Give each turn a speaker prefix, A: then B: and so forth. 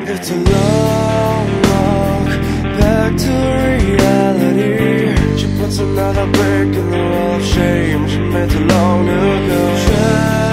A: It's a long walk back to reality. She puts another brick in the wall of shame she made too long ago.